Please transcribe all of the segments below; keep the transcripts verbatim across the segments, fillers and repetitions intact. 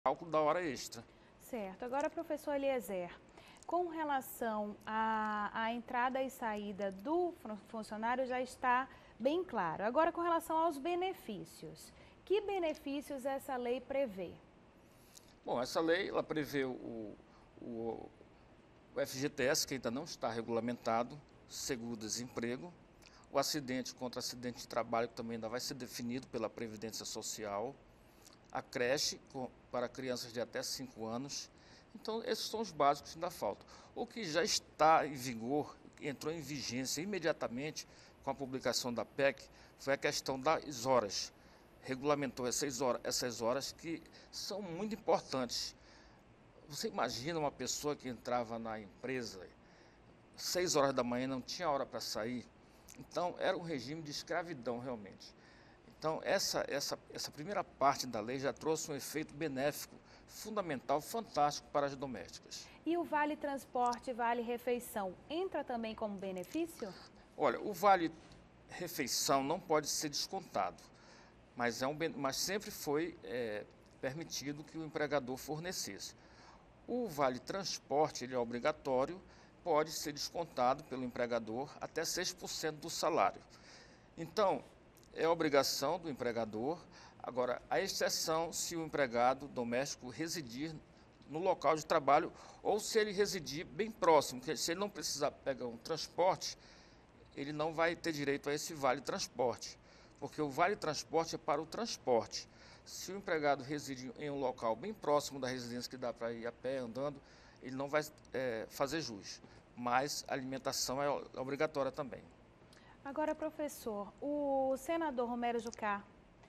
cálculo da hora extra. Certo. Agora, professor Eliezer, com relação à, à entrada e saída do funcionário já está bem claro. Agora, com relação aos benefícios, que benefícios essa lei prevê? Bom, essa lei ela prevê o, o, o F G T S, que ainda não está regulamentado, seguro-desemprego, o acidente contra acidente de trabalho, que também ainda vai ser definido pela Previdência Social, a creche com, para crianças de até cinco anos. Então, esses são os básicos que ainda faltam. O que já está em vigor, entrou em vigência imediatamente com a publicação da P E C, foi a questão das horas. Regulamentou essas horas, essas horas que são muito importantes. Você imagina uma pessoa que entrava na empresa seis horas da manhã, não tinha hora para sair? Então, era um regime de escravidão, realmente. Então, essa, essa, essa primeira parte da lei já trouxe um efeito benéfico, fundamental, fantástico para as domésticas. E o Vale Transporte, Vale Refeição, entra também como benefício? Olha, o Vale Refeição não pode ser descontado, mas, é um, mas sempre foi é, permitido que o empregador fornecesse. O Vale Transporte, ele é obrigatório, pode ser descontado pelo empregador até seis por cento do salário. Então, é obrigação do empregador. Agora, a exceção se o empregado doméstico residir no local de trabalho ou se ele residir bem próximo, que se ele não precisar pegar um transporte, ele não vai ter direito a esse Vale Transporte, porque o Vale Transporte é para o transporte. Se o empregado reside em um local bem próximo da residência, que dá para ir a pé, andando, ele não vai é, fazer jus, mas a alimentação é obrigatória também. Agora, professor, o senador Romero Jucá,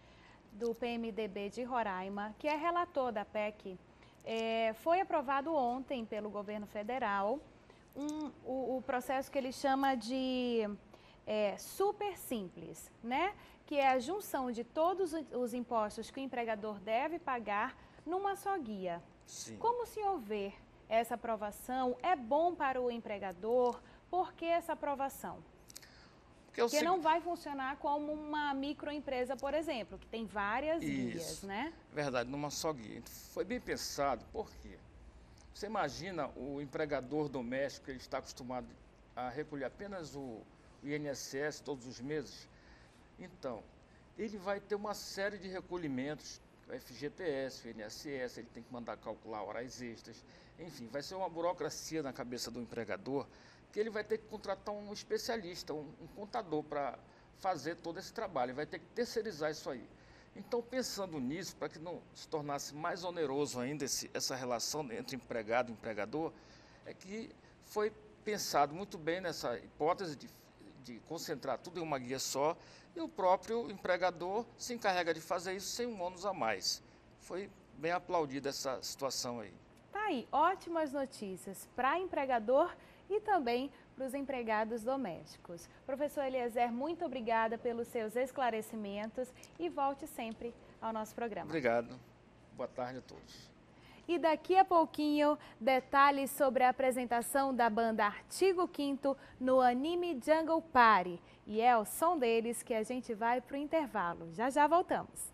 do P M D B de Roraima, que é relator da P E C, é, foi aprovado ontem pelo governo federal um, o, o processo que ele chama de é, super simples, né? Que é a junção de todos os impostos que o empregador deve pagar numa só guia. Sim. Como o senhor vê essa aprovação? É bom para o empregador? Por que essa aprovação? Porque, é Porque seg... não vai funcionar como uma microempresa, por exemplo, que tem várias Isso, guias, né? Verdade, numa só guia. Foi bem pensado, por quê? Você imagina o empregador doméstico, ele está acostumado a recolher apenas o I N S S todos os meses? Então, ele vai ter uma série de recolhimentos, o F G T S, o I N S S, ele tem que mandar calcular horas extras, enfim, vai ser uma burocracia na cabeça do empregador, que ele vai ter que contratar um especialista, um, um contador para fazer todo esse trabalho, ele vai ter que terceirizar isso aí. Então, pensando nisso, para que não se tornasse mais oneroso ainda esse, essa relação entre empregado e empregador, é que foi pensado muito bem nessa hipótese de, de concentrar tudo em uma guia só, e o próprio empregador se encarrega de fazer isso sem um ônus a mais. Foi bem aplaudida essa situação aí. Tá aí, ótimas notícias para empregador e também para os empregados domésticos. Professor Eliezer, muito obrigada pelos seus esclarecimentos e volte sempre ao nosso programa. Obrigado. Boa tarde a todos. E daqui a pouquinho, detalhes sobre a apresentação da banda Artigo quinto no Anime Jungle Party. E é o som deles que a gente vai para o intervalo. Já já voltamos.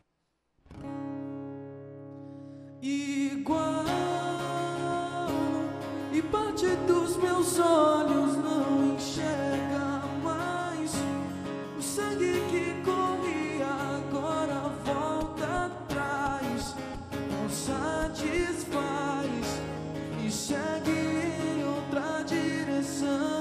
Igual e parte dos meus olhos não enxerga mais o sangue que corria agora volta atrás, não satisfaz e segue em outra direção.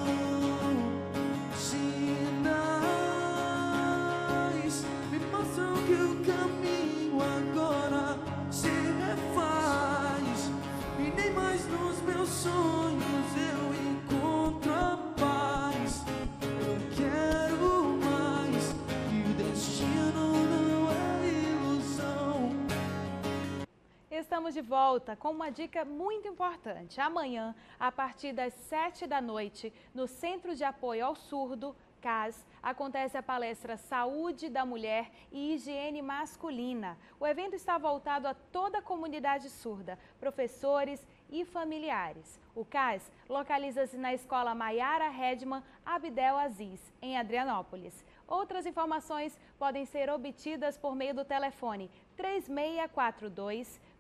Sinais me mostram que o caminho agora se refaz e nem mais nos meus sonhos eu encontro a paz. Eu quero mais e o destino não é ilusão. Estamos de volta com uma dica muito importante. Amanhã, a partir das sete da noite, no Centro de Apoio ao Surdo, C A S, acontece a palestra Saúde da Mulher e Higiene Masculina. O evento está voltado a toda a comunidade surda, professores e familiares. O C A S localiza-se na Escola Maiara Redman Abdel Aziz, em Adrianópolis. Outras informações podem ser obtidas por meio do telefone três seis quatro dois,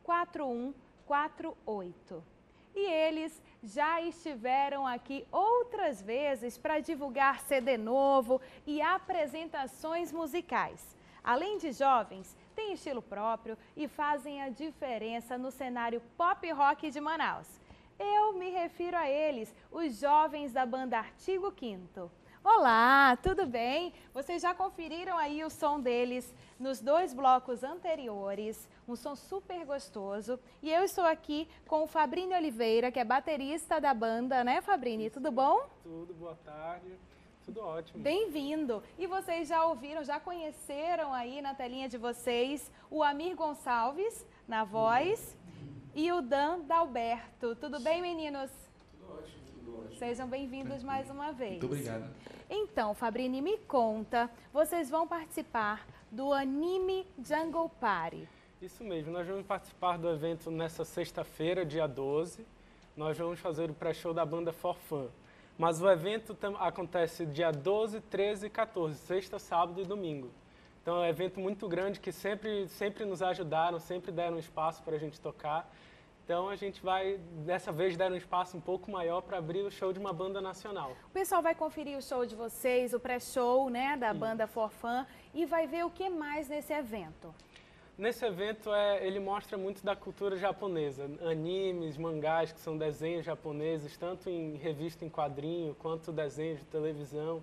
quatro um quatro oito. E eles já estiveram aqui outras vezes para divulgar C D novo e apresentações musicais. Além de jovens, têm estilo próprio e fazem a diferença no cenário pop rock de Manaus. Eu me refiro a eles, os jovens da banda Artigo Quinto. Olá, tudo bem? Vocês já conferiram aí o som deles nos dois blocos anteriores, um som super gostoso. E eu estou aqui com o Fabrini Oliveira, que é baterista da banda, né, Fabrini? Tudo bom? Tudo, boa tarde, tudo ótimo. Bem-vindo! E vocês já ouviram, já conheceram aí na telinha de vocês o Amir Gonçalves na voz e o Dan Dalberto. Tudo bem, meninos? Tudo ótimo, tudo ótimo. Sejam bem-vindos mais uma vez. Muito obrigado. Então, Fabrini, me conta, vocês vão participar do Anime Jungle Party. Isso mesmo, nós vamos participar do evento nessa sexta-feira, dia doze. Nós vamos fazer o pré-show da banda For Fun. Mas o evento acontece dia doze, treze e quatorze, sexta, sábado e domingo. Então é um evento muito grande que sempre, sempre nos ajudaram, sempre deram espaço para a gente tocar. Então a gente vai, dessa vez, dar um espaço um pouco maior para abrir o show de uma banda nacional. O pessoal vai conferir o show de vocês, o pré-show, né, da Sim. banda For Fun, e vai ver o que mais nesse evento. Nesse evento, é, ele mostra muito da cultura japonesa. Animes, mangás, que são desenhos japoneses, tanto em revista em quadrinho, quanto desenhos de televisão.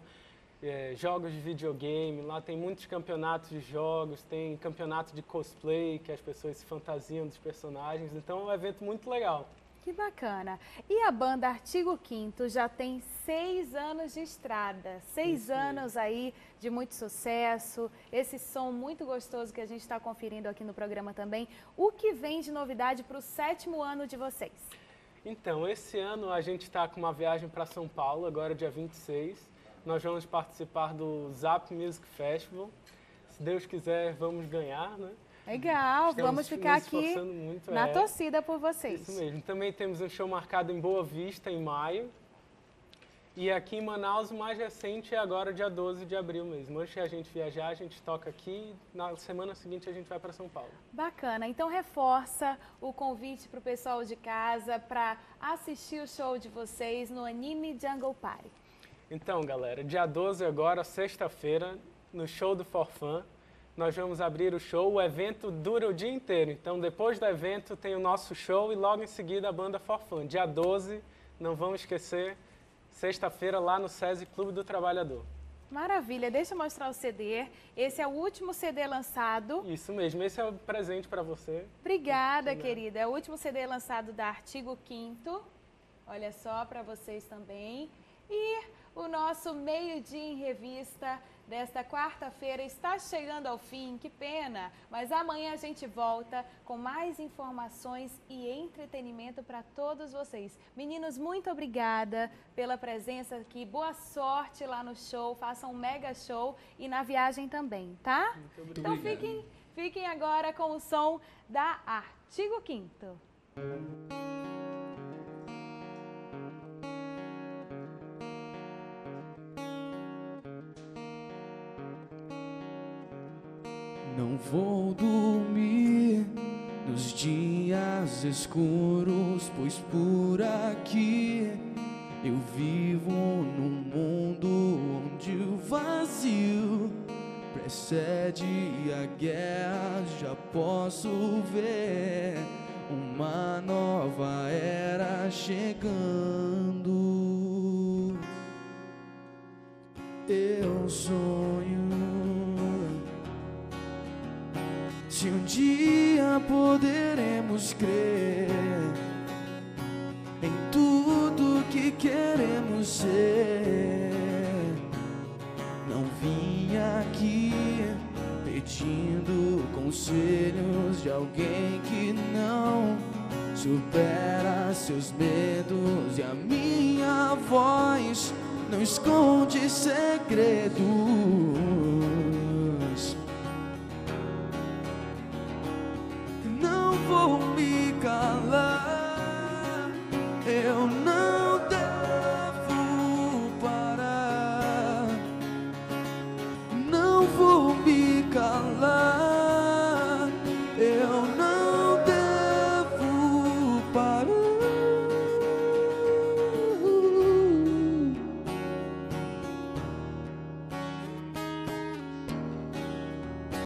É, jogos de videogame, lá tem muitos campeonatos de jogos, tem campeonato de cosplay, que as pessoas se fantasiam dos personagens, então é um evento muito legal. Que bacana! E a banda Artigo Quinto já tem seis anos de estrada, seis Isso anos mesmo. aí de muito sucesso, esse som muito gostoso que a gente está conferindo aqui no programa também. O que vem de novidade para o sétimo ano de vocês? Então, esse ano a gente está com uma viagem para São Paulo, agora dia vinte e seis. Nós vamos participar do Zap Music Festival. Se Deus quiser, vamos ganhar, né? Legal, Estamos vamos ficar aqui muito, na é. torcida por vocês. Isso mesmo. Também temos um show marcado em Boa Vista, em maio. E aqui em Manaus, o mais recente é agora, dia doze de abril mesmo. Antes de a gente viajar, a gente toca aqui. Na semana seguinte, a gente vai para São Paulo. Bacana. Então, reforça o convite para o pessoal de casa para assistir o show de vocês no Anime Jungle Party. Então, galera, dia doze agora, sexta-feira, no show do For Fun, nós vamos abrir o show. O evento dura o dia inteiro, então depois do evento tem o nosso show e logo em seguida a banda For Fun. Dia doze, não vamos esquecer, sexta-feira lá no SESI Clube do Trabalhador. Maravilha, deixa eu mostrar o C D. Esse é o último C D lançado. Isso mesmo, esse é o presente para você. Obrigada, Obrigada, querida. É o último C D lançado da Artigo Quinto. Olha só, para vocês também. E o nosso Meio-Dia em Revista desta quarta-feira está chegando ao fim, que pena, mas amanhã a gente volta com mais informações e entretenimento para todos vocês. Meninos, muito obrigada pela presença aqui, boa sorte lá no show, façam um mega show e na viagem também, tá? Muito obrigado. Então fiquem, fiquem agora com o som da Artigo Quinto. Não vou dormir nos dias escuros, pois por aqui eu vivo num mundo onde o vazio precede a guerra. Já posso ver uma nova era chegando. Eu sonho se um dia poderemos crer em tudo que queremos ser. Não vim aqui pedindo conselhos de alguém que não supera seus medos, e a minha voz não esconde segredo.